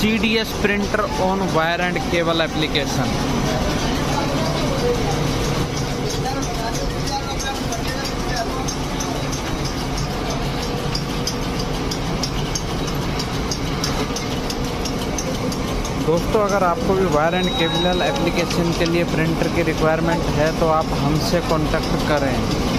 CDS printer on wire and cable application. दोस्तों, अगर आपको भी वायर एंड केबल एप्लीकेशन के लिए प्रिंटर की रिक्वायरमेंट है तो आप हमसे कॉन्टैक्ट करें।